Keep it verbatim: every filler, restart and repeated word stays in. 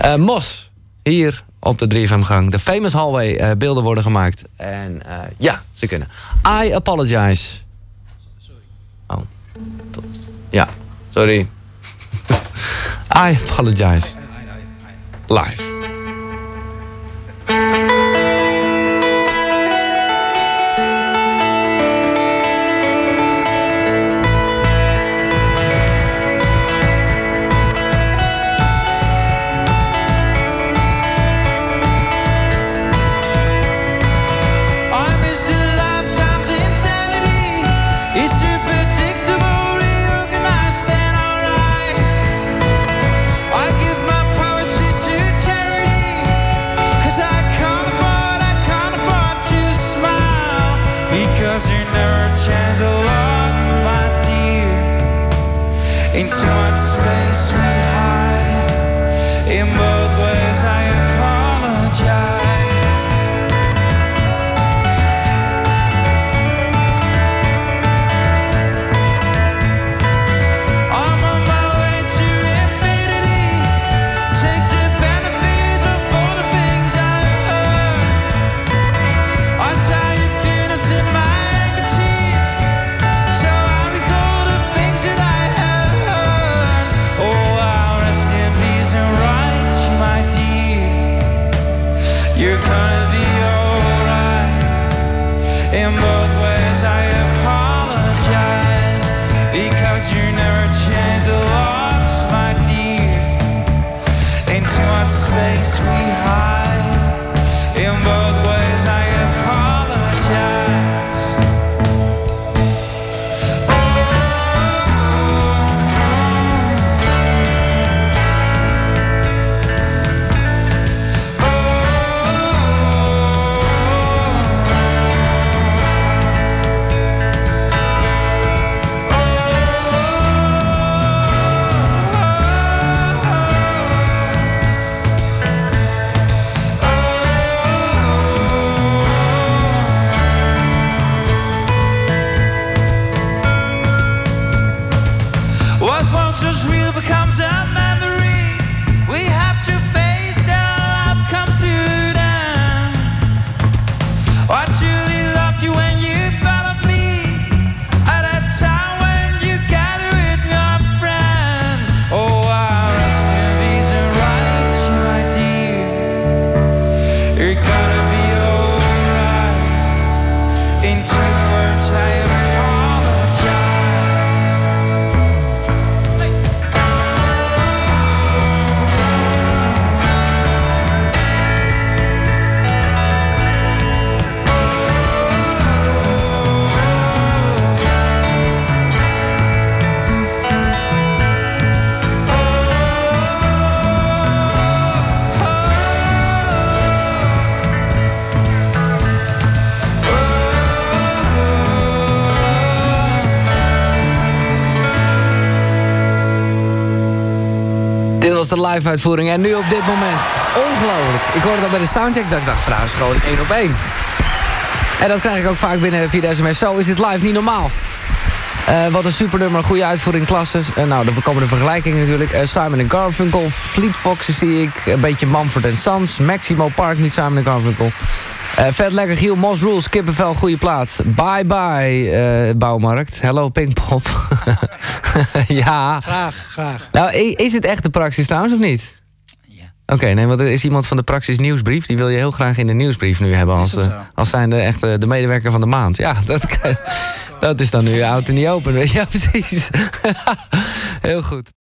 Uh, Mos, hier op de drie F M-gang. De Famous Hallway, uh, beelden worden gemaakt. En uh, ja, ze kunnen. I apologize. Sorry. Oh, tot. Ja, sorry. I apologize. Live. De live uitvoering en nu op dit moment. Ongelooflijk. Ik hoorde dat bij de soundcheck dat ik dacht, trouwens gewoon één op één. En dat krijg ik ook vaak binnen via de sms. Zo is dit live niet normaal. Uh, wat een supernummer, goede uitvoering, klasses. Uh, nou, er komen de vergelijkingen natuurlijk. Uh, Simon en Garfunkel, Fleet Foxes zie ik. Een beetje Mumford Sons, Maximo Park, niet Simon en Garfunkel. Uh, vet lekker, Giel, Mos Rules, kippenvel, goede plaats. Bye bye, uh, Bouwmarkt. Hello, Pinkpop. Ja. Graag, graag. Nou, is het echt de Praxis trouwens, of niet? Ja. Oké, okay, nee, want er is iemand van de Praxis nieuwsbrief. Die wil je heel graag in de nieuwsbrief nu hebben. Als, uh, als zijnde echt uh, de medewerker van de maand. Ja, dat, dat is dan nu oud en niet open. Ja, precies. Heel goed.